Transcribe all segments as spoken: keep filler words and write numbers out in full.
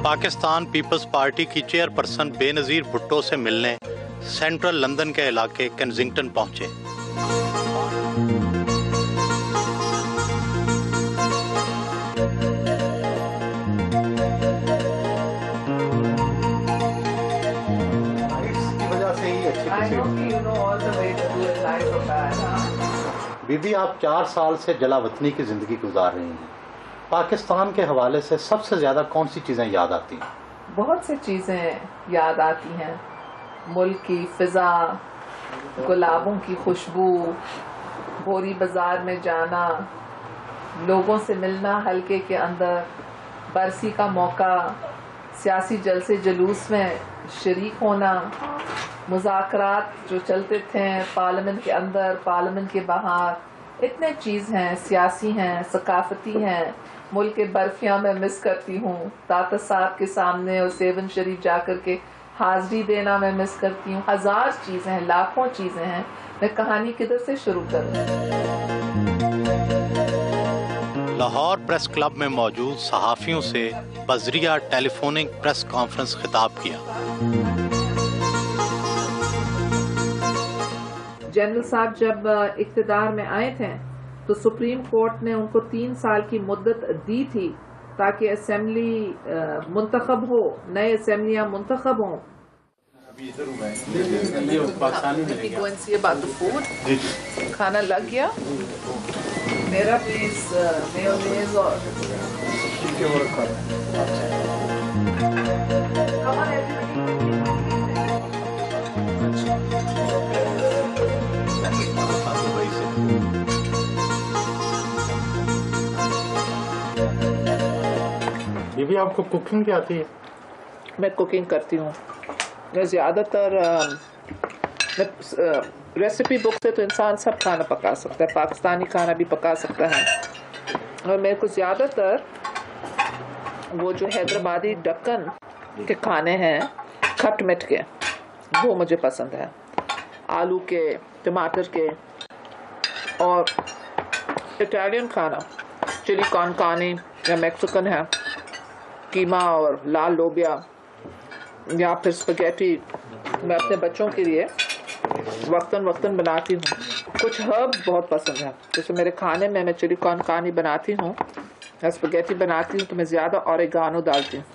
پاکستان پیپلز پارٹی کی chairperson Benazir Bhutto سے ملنے سینٹرل لندن کے علاقے کینزنگٹن پہنچے۔ بی بی آپ چار سال سے جلا وطنی کی زندگی گزار رہی ہیں، پاکستان کے حوالے سے سب سے زیادہ کون سی چیزیں یاد آتی ہیں؟ بہت سی چیزیں یاد آتی ہیں، ملک کی فضا، گلابوں کی خوشبو، بوری بازار میں جانا، لوگوں سے ملنا حلقے کے اندر، برسی کا موقع، سیاسی جلسے جلوس میں شریک ہونا، مذاکرات جو چلتے تھے پارلیمنٹ کے اندر پارلیمنٹ کے باہر، اتنے چیز ہیں، سیاسی ہیں، ثقافتی ہیں۔ ملک کے برفیاں میں مس کرتی ہوں، داتا صاحب کے سامنے اور سیون شریف جا کر کے حاضری دینا میں مس کرتی ہوں۔ ہزار چیزیں ہیں، لاکھوں چیزیں ہیں، میں کہانی کدھر سے شروع کروں؟ لاہور پریس کلب میں موجود صحافیوں سے بذریعہ ٹیلی فونک پریس کانفرنس خطاب کیا۔ جنرل صاحب جب اقتدار میں آئے تھے تو سپریم کورٹ نے ان کو تین سال کی مدت دی تھی تاکہ اسمبلی منتخب ہو، نئے اسمبلیاں منتخب ہوں۔ کھانا لگ گیا میرا، پلیز میونیز اور بی بی آپ کو کوکنگ کیا آتی ہے؟ میں کوکنگ کرتی ہوں، میں زیادہ تر ریسیپی بک سے تو انسان سب کھانا پکا سکتا ہے، پاکستانی کھانا بھی پکا سکتا ہے، اور میرے کو زیادہ تر وہ جو حیدرآبادی ڈکن کے کھانے ہیں کھٹ مٹ کے، وہ مجھے پسند ہے، آلو کے، ٹماٹر کے، اور اٹالین کھانا چلی کون کانی یا میکسیکن ہے، قیمہ اور لال لوبیا یا پھر اسپگیٹی، میں اپنے بچوں کے لیے وقتاً وقتاً بناتی ہوں۔ کچھ ہربز بہت پسند ہیں، جیسے میرے کھانے میں میں چلی کون کانی بناتی ہوں یا اسپگیٹی بناتی ہوں تو میں زیادہ اوریگانو ڈالتی ہوں،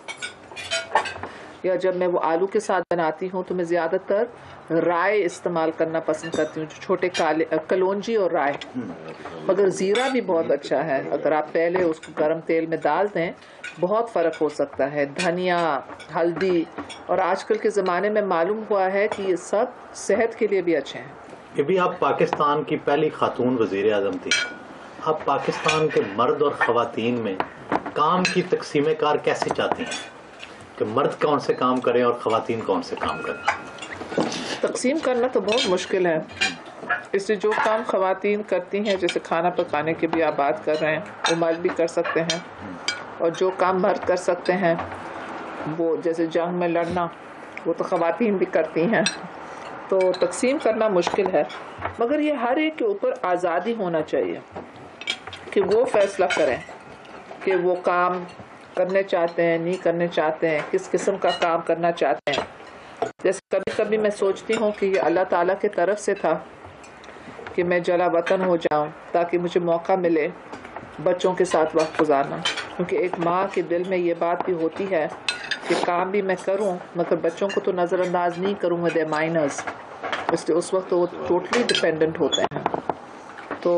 یا جب میں وہ آلو کے ساتھ بناتی ہوں تو میں زیادہ تر رائے استعمال کرنا پسند کرتی ہوں، جو چھوٹے کالے کلونجی اور رائے، مگر زیرہ بھی بہت اچھا ہے، اگر آپ پہلے اس کو گرم تیل میں ڈال دیں بہت فرق ہو سکتا ہے، دھنیا، ہلدی، اور آج کل کے زمانے میں معلوم ہوا ہے کہ یہ سب صحت کے لیے بھی اچھے ہیں۔ یہ بھی آپ پاکستان کی پہلی خاتون وزیر اعظم تھی، آپ پاکستان کے مرد اور خواتین میں کام کی تقسیم کار کیسے چاہتی ہیں کہ مرد کون سے کام کریں اور خواتین کون سے کام کریں؟ تقسیم کرنا تو بہت مشکل ہے، اس لیے جو کام خواتین کرتی ہیں، جیسے کھانا پکانے کی بھی آپ بات کر رہے ہیں، وہ مرد بھی کر سکتے ہیں، اور جو کام مرد کر سکتے ہیں وہ جیسے جنگ میں لڑنا وہ تو خواتین بھی کرتی ہیں، تو تقسیم کرنا مشکل ہے، مگر یہ ہر ایک کے اوپر آزادی ہونا چاہیے کہ وہ فیصلہ کریں کہ وہ کام کرنے چاہتے ہیں، نہیں کرنے چاہتے ہیں، کس قسم کا کام کرنا چاہتے ہیں۔ جیسے کبھی کبھی میں سوچتی ہوں کہ یہ اللہ تعالیٰ کی طرف سے تھا کہ میں جلا وطن ہو جاؤں تاکہ مجھے موقع ملے بچوں کے ساتھ وقت گزارنا، کیونکہ ایک ماں کے دل میں یہ بات بھی ہوتی ہے کہ کام بھی میں کروں مگر بچوں کو تو نظر انداز نہیں کروں گا، دے مائنرز، اس لیے اس وقت وہ ٹوٹلی ڈپینڈنٹ ہوتے ہیں۔ تو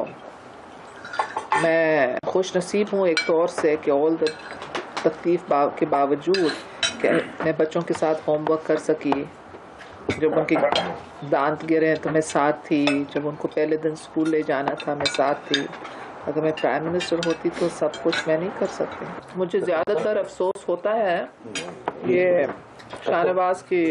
میں خوش نصیب ہوں ایک طور سے کہ آل دا تکلیف کے باوجود کہ میں بچوں کے ساتھ ہوم ورک کر سکی، جب ان کے دانت گرے تو میں ساتھ تھی، جب ان کو پہلے دن اسکول لے جانا تھا میں ساتھ تھی۔ اگر میں پرائم منسٹر ہوتی تو سب کچھ میں نہیں کر سکتی۔ مجھے زیادہ تر افسوس ہوتا ہے یہ شاہ نواز کی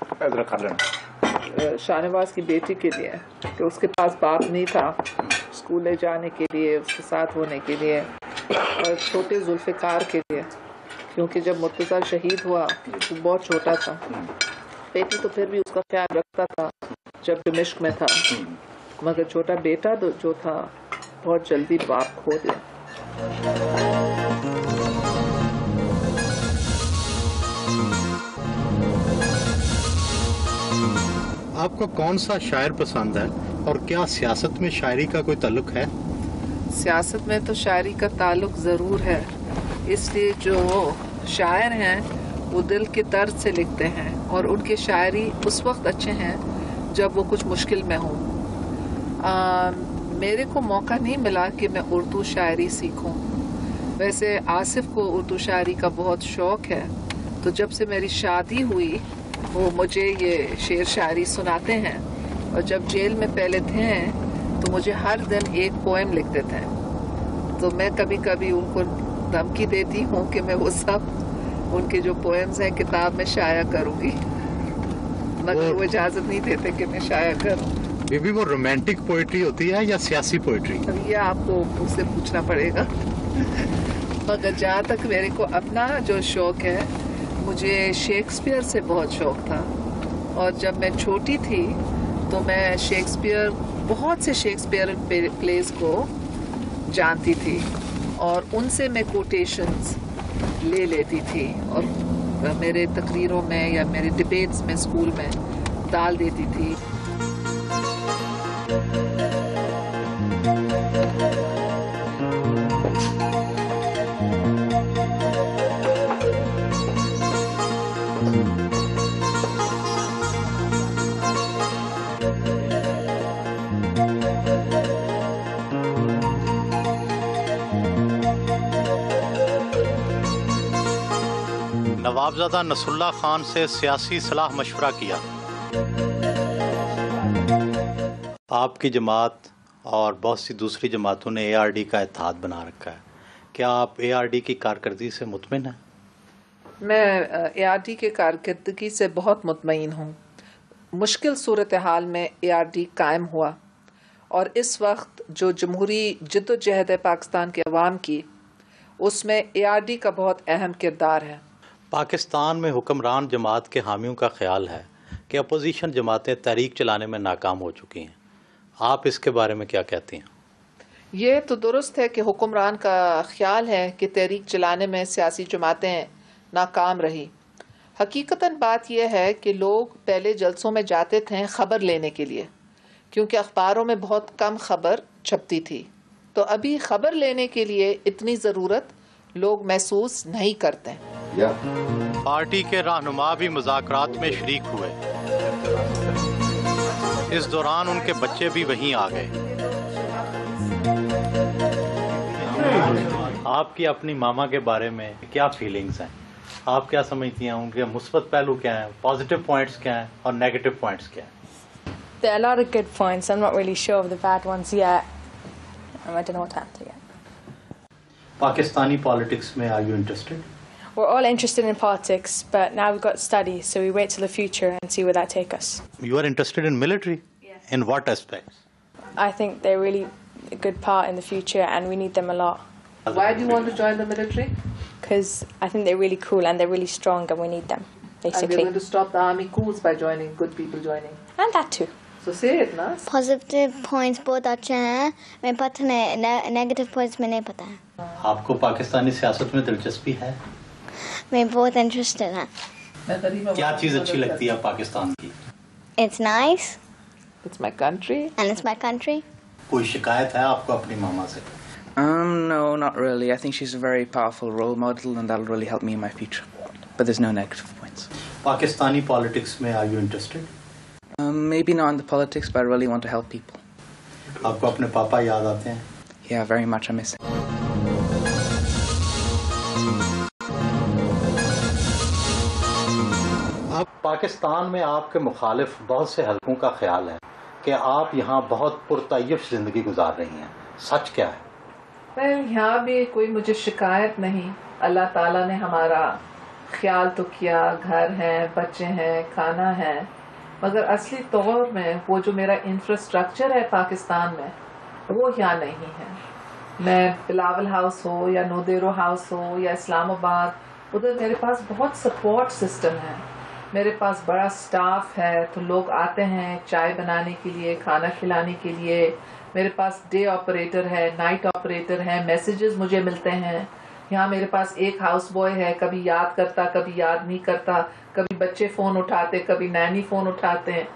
شاہ نواز کی بیٹی کے لیے کہ اس کے پاس باپ نہیں تھا اسکول لے جانے کے لیے، اس کے ساتھ ہونے کے لیے، اور چھوٹے ذوالفقار کے لیے، کیونکہ جب مرتضیٰ شہید ہوا تو بہت چھوٹا تھا، بیٹی تو پھر بھی اس کا خیال رکھتا تھا جب دمشق میں تھا، مگر چھوٹا بیٹا جو تھا بہت جلدی باپ کھو دیا۔ آپ کو کون سا شاعر پسند ہے اور کیا سیاست میں شاعری کا کوئی تعلق ہے؟ سیاست میں تو شاعری کا تعلق ضرور ہے، اس لیے جو شاعر ہیں وہ دل کے درد سے لکھتے ہیں اور ان کے شاعری اس وقت اچھے ہیں جب وہ کچھ مشکل میں ہوں۔ آ, میرے کو موقع نہیں ملا کہ میں اردو شاعری سیکھوں، ویسے آصف کو اردو شاعری کا بہت شوق ہے، تو جب سے میری شادی ہوئی وہ مجھے یہ شعر شاعری سناتے ہیں، اور جب جیل میں پہلے تھے تو مجھے ہر دن ایک پوئم لکھتے تھے، تو میں کبھی کبھی ان کو دھمکی دیتی ہوں کہ میں وہ سب ان کے جو پوئمز ہیں کتاب میں شائع کروں گی، مگر وہ اجازت نہیں دیتے کہ میں شائع کروں۔ بی بی وہ رومانٹک پوئٹری ہوتی ہے یا سیاسی پوئٹری؟ یہ آپ کو مجھ سے پوچھنا پڑے گا، مگر جہاں تک میرے کو اپنا جو شوق ہے، مجھے شیکسپیئر سے بہت شوق تھا، اور جب میں چھوٹی تھی تو میں شیکسپیئر بہت سے شیکسپیئر پلیز کو جانتی تھی اور ان سے میں کوٹیشنز لے لیتی تھی اور میرے تقریروں میں یا میرے ڈبیٹس میں اسکول میں ڈال دیتی تھی۔ نوابزادہ نصر اللہ خان سے سیاسی صلاح مشورہ کیا۔ آپ کی جماعت اور بہت سی دوسری جماعتوں نے اے آر ڈی کا اتحاد بنا رکھا ہے، کیا آپ اے آر ڈی کی کارکردگی سے مطمئن ہیں؟ میں اے آر ڈی کے کارکردگی سے بہت مطمئن ہوں۔ مشکل صورتحال میں اے آر ڈی قائم ہوا، اور اس وقت جو جمہوری جد و جہد ہے پاکستان کے عوام کی، اس میں اے آر ڈی کا بہت اہم کردار ہے۔ پاکستان میں حکمران جماعت کے حامیوں کا خیال ہے کہ اپوزیشن جماعتیں تحریک چلانے میں ناکام ہو چکی ہیں، آپ اس کے بارے میں کیا کہتی ہیں؟ یہ تو درست ہے کہ حکمران کا خیال ہے کہ تحریک چلانے میں سیاسی جماعتیں ناکام رہی۔ حقیقتاً بات یہ ہے کہ لوگ پہلے جلسوں میں جاتے تھے خبر لینے کے لیے، کیونکہ اخباروں میں بہت کم خبر چھپتی تھی، تو ابھی خبر لینے کے لیے اتنی ضرورت لوگ محسوس نہیں کرتے۔ پارٹی کے رہنما بھی مذاکرات میں شریک ہوئے، اس دوران ان کے بچے بھی وہیں آ گئے۔ آپ کی اپنی ماما کے بارے میں کیا فیلنگز ہیں؟ آپ کیا سمجھتی ہیں ان کے مثبت پہلو کیا ہیں، پازیٹیو پوائنٹس کیا ہیں اور نیگیٹو پوائنٹس کیا ہیں؟ There are a lot of good points. I'm not really sure of the bad ones yet. I don't know what to answer yet. Pakistani politics میں are you interested? We're all interested in politics, but now we've got to study, so we wait till the future and see where that takes us. You are interested in military? Yes. In what aspects? I think they're really a good part in the future, and we need them a lot. Why do you want to join the military? Because I think they're really cool and they're really strong, and we need them, And we're basically. going to stop the army coups by joining, good people joining. And that too. So say it, na? Positive points بہت اچھے ہیں، میں پتہ نہیں، negative points میں نہیں پتہ ہے۔ آپ کو پاکستانی سیاست میں دلچسپی ہے؟ میں بہت انٹرسٹڈ ہوں۔ کیا چیز اچھی لگتی ہے پاکستان کی؟ It's nice It's my country. And it's my country. کوئی شکایت ہے آپ کو اپنی ماما سے؟ Um, no, not really. I think she's a very powerful role model, and that'll really help me in my future. But there's no negative points. Pakistani politics میں are you interested? Um, maybe not in the politics, but I really want to help people. آپ کو اپنے پاپا یاد آتے ہیں؟ Yeah, very much. I miss it. اب پاکستان میں آپ کے مخالف بہت سے حلقوں کا خیال ہے کہ آپ یہاں بہت پرتعیش زندگی گزار رہی ہیں، سچ کیا ہے؟ میں یہاں بھی کوئی مجھے شکایت نہیں، اللہ تعالیٰ نے ہمارا خیال تو کیا، گھر ہے، بچے ہیں، کھانا ہے، مگر اصلی طور میں وہ جو میرا انفراسٹرکچر ہے پاکستان میں وہ یہاں نہیں ہے۔ میں بلاول ہاؤس ہو یا نودیرو ہاؤس ہو یا اسلام آباد، ادھر میرے پاس بہت سپورٹ سسٹم ہے، میرے پاس بڑا سٹاف ہے، تو لوگ آتے ہیں چائے بنانے کے لیے، کھانا کھلانے کے لیے، میرے پاس ڈے آپریٹر ہے، نائٹ آپریٹر ہے، میسیجز مجھے ملتے ہیں۔ یہاں میرے پاس ایک ہاؤس بوائے ہے، کبھی یاد کرتا کبھی یاد نہیں کرتا، کبھی بچے فون اٹھاتے کبھی نانی فون اٹھاتے ہیں،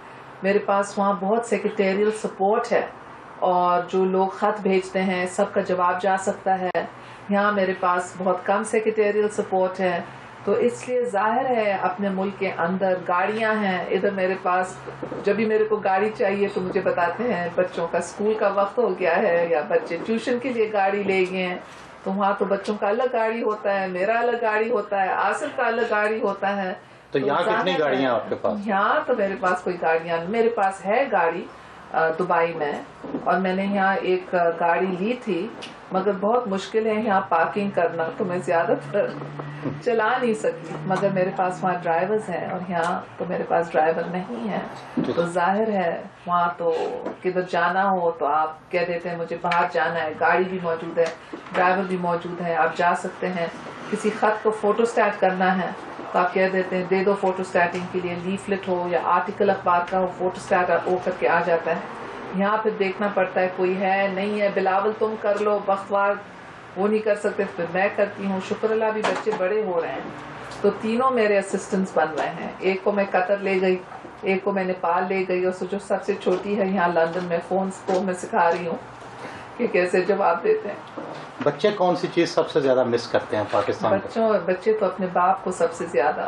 میرے پاس وہاں بہت سیکریٹریل سپورٹ ہے اور جو لوگ خط بھیجتے ہیں سب کا جواب جا سکتا ہے. یہاں میرے پاس بہت کم سیکریٹریل سپورٹ ہے. تو اس لیے ظاہر ہے اپنے ملک کے اندر گاڑیاں ہیں. ادھر میرے پاس جب بھی میرے کو گاڑی چاہیے تو مجھے بتاتے ہیں بچوں کا اسکول کا وقت ہو گیا ہے یا بچے ٹیوشن کے لیے گاڑی لے گئے ہیں. تو وہاں تو بچوں کا الگ گاڑی ہوتا ہے, میرا الگ گاڑی ہوتا ہے, آصف کا الگ گاڑی ہوتا ہے. تو یہاں کتنی گاڑیاں آپ کے پاس؟ یہاں تو میرے پاس کوئی گاڑیاں, میرے پاس ہے گاڑی دبئی میں, اور میں نے یہاں ایک گاڑی لی تھی مگر بہت مشکل ہے یہاں پارکنگ کرنا تو میں زیادہ تر چلا نہیں سکتی. مگر میرے پاس وہاں ڈرائیورز ہیں اور یہاں تو میرے پاس ڈرائیور نہیں ہے. تو ظاہر ہے وہاں تو کدھر جانا ہو تو آپ کہہ دیتے ہیں مجھے باہر جانا ہے, گاڑی بھی موجود ہے, ڈرائیور بھی موجود ہے, آپ جا سکتے ہیں. کسی خط کو فوٹو اسٹیٹ کرنا ہے تو آپ کہہ دیتے ہیں دے دو فوٹو اسٹیٹنگ کے لیے, لیفلٹ ہو یا آرٹیکل اخبار کا ہو, فوٹو اسٹیٹ ہو کر کے آ جاتا ہے. یہاں پھر دیکھنا پڑتا ہے کوئی ہے نہیں ہے, بلاول تم کر لو, بختوار وہ نہیں کر سکتے پھر میں کرتی ہوں. شکر اللہ بھی بچے بڑے ہو رہے ہیں تو تینوں میرے اسسٹنٹس بن رہے ہیں. ایک کو میں قطر لے گئی, ایک کو میں نیپال لے گئی, اور جو سب سے چھوٹی ہے یہاں لندن میں فونس کو میں سکھا رہی ہوں کہ کیسے جواب دیتے ہیں. بچے کون سی چیز سب سے زیادہ مس کرتے ہیں پاکستان؟ بچوں بچے تو اپنے باپ کو سب سے زیادہ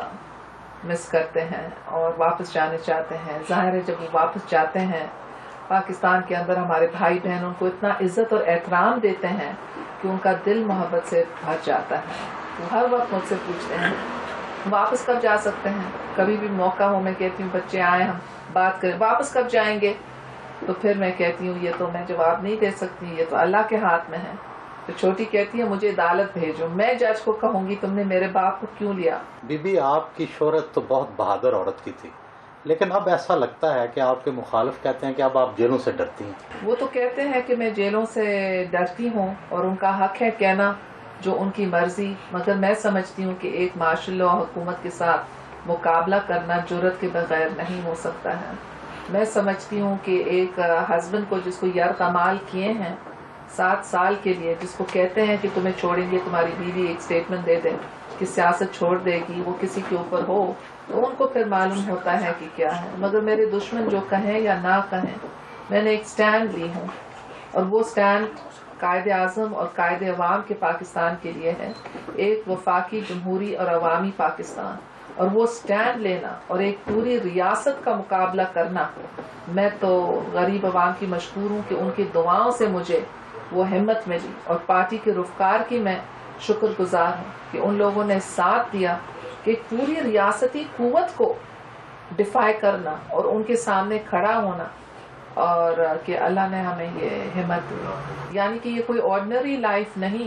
مس کرتے ہیں اور واپس جانے چاہتے ہیں. ظاہر ہے جب وہ واپس جاتے ہیں پاکستان کے اندر ہمارے بھائی بہن ان کو اتنا عزت اور احترام دیتے ہیں کہ ان کا دل محبت سے بھر جاتا ہے. وہ ہر وقت مجھ سے پوچھتے ہیں واپس کب جا سکتے ہیں. کبھی بھی موقع ہو میں کہتی ہوں بچے آئیں ہم بات کریں, واپس کب جائیں گے. تو پھر میں کہتی ہوں یہ تو میں جواب نہیں دے سکتی, یہ تو اللہ کے ہاتھ میں ہے. تو چھوٹی کہتی ہے مجھے عدالت بھیجو, میں جج کو کہوں گی تم نے میرے باپ کو کیوں لیا. بی بی آپ کی شہرت تو بہت بہادر عورت کی تھی, لیکن اب ایسا لگتا ہے کہ آپ کے مخالف کہتے ہیں کہ اب آپ جیلوں سے ڈرتی ہیں. وہ تو کہتے ہیں کہ میں جیلوں سے ڈرتی ہوں اور ان کا حق ہے کہنا جو ان کی مرضی, مگر میں سمجھتی ہوں کہ ایک مارشل لا حکومت کے ساتھ مقابلہ کرنا جرت کے بغیر نہیں ہو سکتا ہے. میں سمجھتی ہوں کہ ایک ہسبینڈ کو جس کو یرغمال کیے ہیں سات سال کے لیے, جس کو کہتے ہیں کہ تمہیں چھوڑیں گے, تمہاری بیوی ایک سٹیٹمنٹ دے دے کہ سیاست چھوڑ دے گی, وہ کسی کے اوپر ہو تو ان کو پھر معلوم ہوتا ہے کہ کیا ہے. مگر میرے دشمن جو کہیں یا نہ کہیں میں نے ایک سٹینڈ لی ہوں, اور وہ سٹینڈ قائد اعظم اور قائد عوام کے پاکستان کے لیے ہے, ایک وفاقی جمہوری اور عوامی پاکستان. اور وہ سٹینڈ لینا اور ایک پوری ریاست کا مقابلہ کرنا, میں تو غریب عوام کی مشکور ہوں کہ ان کی دعاؤں سے مجھے وہ ہمت ملی, اور پارٹی کے رفقار کی میں شکر گزار ہوں کہ ان لوگوں نے ساتھ دیا کہ پوری ریاستی قوت کو ڈیفائی کرنا اور ان کے سامنے کھڑا ہونا, اور کہ اللہ نے ہمیں یہ ہمت دی. یعنی کہ یہ کوئی آرڈنری لائف نہیں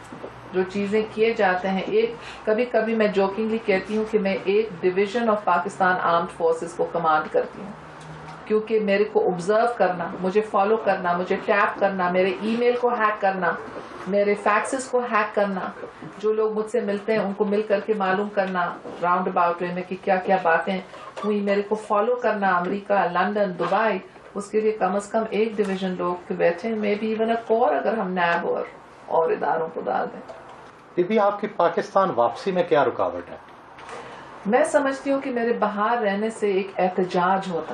جو چیزیں کیے جاتے ہیں. ایک کبھی کبھی میں جوکنگلی کہتی ہوں کہ میں ایک division of Pakistan armed forces کو کمانڈ کرتی ہوں, کیونکہ میرے کو آبزرو کرنا, مجھے فالو کرنا, مجھے ٹیپ کرنا, میرے ای میل کو ہیک کرنا, میرے فیکسز کو ہیک کرنا, جو لوگ مجھ سے ملتے ہیں ان کو مل کر کے معلوم کرنا راؤنڈ اباؤٹ وے میں کہ کیا کیا باتیں ہوئی, میرے کو فالو کرنا امریکہ, لندن, دبئی. اس کے لیے کم از کم ایک ڈویژن لوگ بیٹھے, میں بھی ایون اے کور اگر ہم نیب اور اور اداروں کو ڈال دیں. بی بی آپ کی پاکستان واپسی میں کیا رکاوٹ ہے؟ میں سمجھتی ہوں کہ میرے باہر رہنے سے ایک احتجاج ہوتا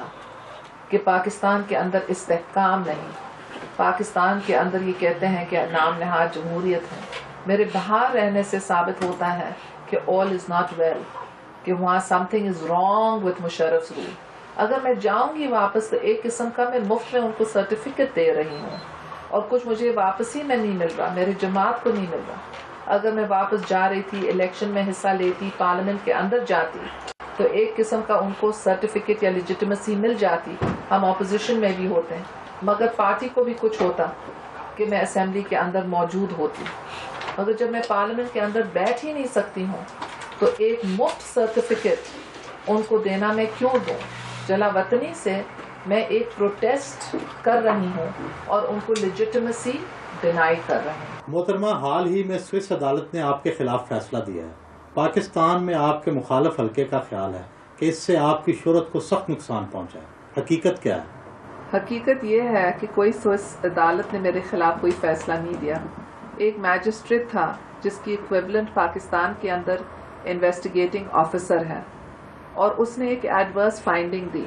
کہ پاکستان کے اندر استحکام نہیں, پاکستان کے اندر یہ کہتے ہیں کہ نام نہاد جمہوریت ہے. میرے باہر رہنے سے ثابت ہوتا ہے کہ all is not well, کہ وہاں something is wrong with مشرف's rule. اگر میں جاؤں گی واپس تو ایک قسم کا میں مفت میں ان کو سرٹیفکیٹ دے رہی ہوں, اور کچھ مجھے واپس ہی میں نہیں مل رہا, میرے جماعت کو نہیں مل رہا. اگر میں واپس جا رہی تھی, الیکشن میں حصہ لیتی, پارلیمنٹ کے اندر جاتی, تو ایک قسم کا ان کو سرٹیفکیٹ یا لیجیٹیمیسی مل جاتی. ہم اپوزیشن میں بھی ہوتے ہیں, مگر پارٹی کو بھی کچھ ہوتا کہ میں اسمبلی کے اندر موجود ہوتی. مگر جب میں پارلیمنٹ کے اندر بیٹھ ہی نہیں سکتی ہوں تو ایک مفت سرٹیفکیٹ ان کو دینا میں کیوں دوں. جلا وطنی سے میں ایک پروٹیسٹ کر رہی ہوں اور ان کو لیجیٹیمیسی ڈینائی کر رہے ہیں. محترمہ, حال ہی میں سوئس عدالت نے آپ کے خلاف فیصلہ دیا ہے. پاکستان میں آپ کے مخالف حلقے کا خیال ہے کہ اس سے آپ کی شہرت کو سخت نقصان پہنچا ہے. حقیقت کیا ہے؟ حقیقت یہ ہے کہ کوئی سوئس عدالت نے میرے خلاف کوئی فیصلہ نہیں دیا. ایک میجسٹریٹ تھا جس کی ایکویولنٹ پاکستان کے اندر انویسٹیگیٹنگ آفیسر ہے, اور اس نے ایک ایڈورس فائنڈنگ دی.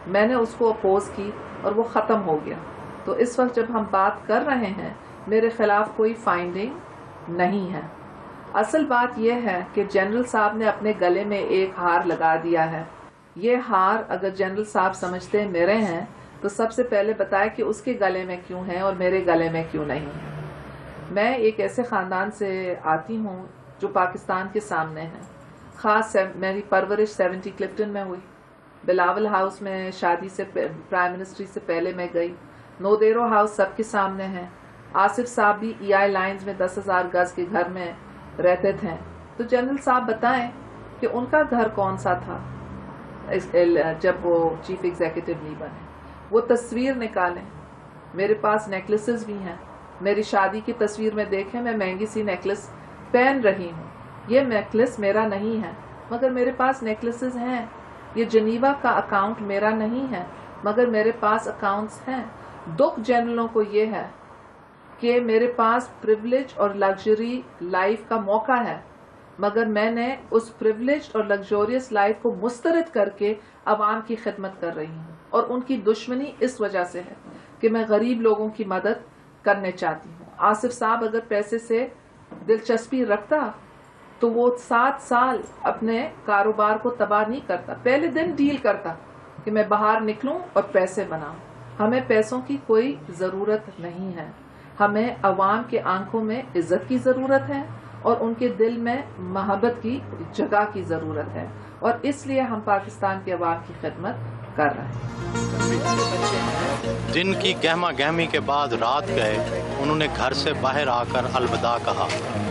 میں نے اس کو اپوز کی اور وہ ختم ہو گیا. تو اس وقت جب ہم بات کر رہے ہیں میرے خلاف کوئی فائنڈنگ نہیں ہے. اصل بات یہ ہے کہ جنرل صاحب نے اپنے گلے میں ایک ہار لگا دیا ہے. یہ ہار اگر جنرل صاحب سمجھتے میرے ہیں تو سب سے پہلے بتائے کہ اس کے گلے میں کیوں ہے اور میرے گلے میں کیوں نہیں ہے. میں ایک ایسے خاندان سے آتی ہوں جو پاکستان کے سامنے ہے. خاص میری پرورش سیونٹی کلفٹن میں ہوئی. بلاول ہاؤس میں شادی سے پرائم منسٹری سے پہلے میں گئی. نودیرو ہاؤس سب کے سامنے ہے. آصف صاحب بھی ای آئی لائنز میں دس ہزار گز کے گھر میں رہتے تھے. تو جنرل صاحب بتائیں کہ ان کا گھر کون سا تھا جب وہ چیف ایگزیکٹو نہیں بنے. وہ تصویر نکالیں. میرے پاس نیکلسز بھی ہیں. میری شادی کی تصویر میں دیکھیں میں مہنگی سی نیکلس پہن رہی ہوں. یہ نیکلس میرا نہیں ہے مگر میرے پاس نیکلسز ہیں. یہ جنیوا کا اکاؤنٹ میرا نہیں ہے مگر میرے پاس اکاؤنٹس ہیں. دکھ جنرلوں کو یہ ہے کہ میرے پاس پریولیج اور لگژری لائف کا موقع ہے مگر میں نے اس پریولیج اور لگژوریس لائف کو مسترد کر کے عوام کی خدمت کر رہی ہوں. اور ان کی دشمنی اس وجہ سے ہے کہ میں غریب لوگوں کی مدد کرنے چاہتی ہوں. آصف صاحب اگر پیسے سے دلچسپی رکھتا تو وہ سات سال اپنے کاروبار کو تباہ نہیں کرتا. پہلے دن ڈیل کرتا کہ میں باہر نکلوں اور پیسے بناؤں. ہمیں پیسوں کی کوئی ضرورت نہیں ہے. ہمیں عوام کے آنکھوں میں عزت کی ضرورت ہے اور ان کے دل میں محبت کی جگہ کی ضرورت ہے. اور اس لیے ہم پاکستان کے عوام کی خدمت کر رہے ہیں. جن کی گہما گہمی کے بعد رات گئے انہوں نے گھر سے باہر آ کر الوداع کہا.